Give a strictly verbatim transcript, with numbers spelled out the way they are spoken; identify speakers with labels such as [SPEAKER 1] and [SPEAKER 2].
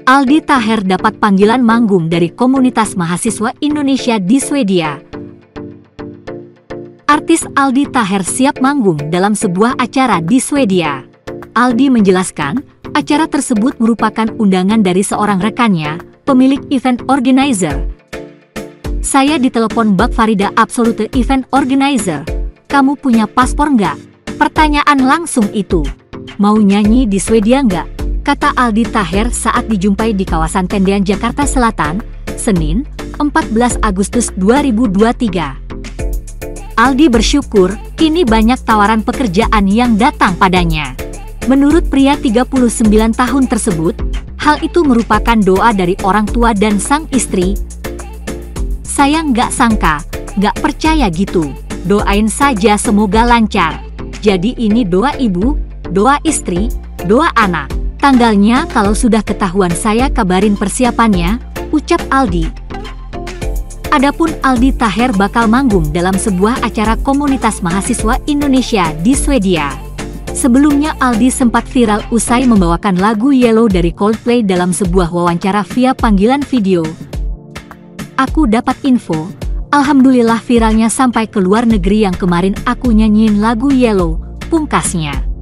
[SPEAKER 1] Aldi Taher dapat panggilan manggung dari komunitas mahasiswa Indonesia di Swedia. Artis Aldi Taher siap manggung dalam sebuah acara di Swedia. Aldi menjelaskan, acara tersebut merupakan undangan dari seorang rekannya, pemilik event organizer. Saya ditelepon Bak Farida Absolute Event Organizer. Kamu punya paspor nggak? Pertanyaan langsung itu. Mau nyanyi di Swedia nggak? Kata Aldi Taher saat dijumpai di kawasan Tendean, Jakarta Selatan, Senin, empat belas Agustus dua ribu dua puluh tiga. Aldi bersyukur, kini banyak tawaran pekerjaan yang datang padanya. Menurut pria tiga puluh sembilan tahun tersebut, hal itu merupakan doa dari orang tua dan sang istri. Saya nggak sangka, nggak percaya gitu. Doain saja semoga lancar. Jadi ini doa ibu, doa istri, doa anak. Tanggalnya kalau sudah ketahuan saya kabarin persiapannya, ucap Aldi. Adapun Aldi Taher bakal manggung dalam sebuah acara komunitas mahasiswa Indonesia di Swedia. Sebelumnya Aldi sempat viral usai membawakan lagu Yellow dari Coldplay dalam sebuah wawancara via panggilan video. Aku dapat info, alhamdulillah viralnya sampai ke luar negeri yang kemarin aku nyanyiin lagu Yellow, pungkasnya.